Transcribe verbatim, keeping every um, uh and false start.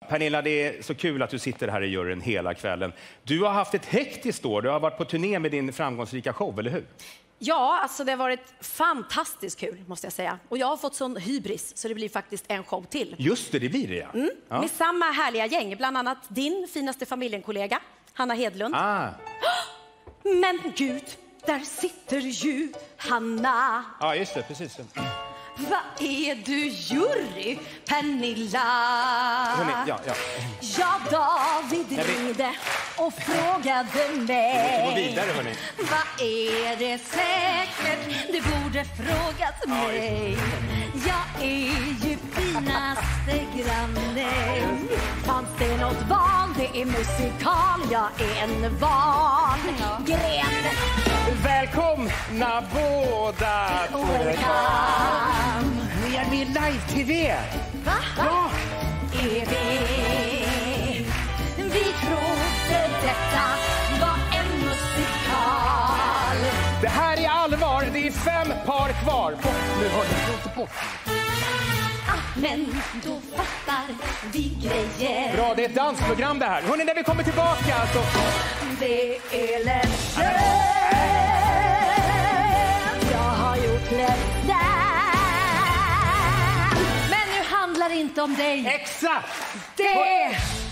Pernilla, det är så kul att du sitter här i juryn hela kvällen. Du har haft ett hektiskt år. Du har varit på turné med din framgångsrika show, eller hur? Ja, alltså det har varit fantastiskt kul, måste jag säga. Och jag har fått sån hybris, så det blir faktiskt en show till. Just det, det blir det, ja. Mm. Ja. Med samma härliga gäng, bland annat din finaste familjenkollega, Hanna Hedlund. Ah. Men gud, där sitter ju Hanna. Ja, just det, precis. Vad är du, jury, Pernilla? Hörrni, ja, ja. Ja, David ringde och frågade mig. Gå vidare, hörni. Vad är det säkert? Du borde frågat mig. Jag är ju finaste grannen. Fanns det något val? Det är musikal. Jag är en van gren. Välkomna båda två. Welcome. Ni är med i live-tv. Va? Ja. Är vi? Vi trodde detta var en musikal. Det här är allvar. Det är fem par kvar. Bort nu, hörni. Låt bort. Ah, men då fattar vi grejer. Bra, det är ett dansprogram det här. Hörni, när vi kommer tillbaka så... Det är lätt. Jag har gjort lätt. Men nu handlar det inte om dig. Exakt! Det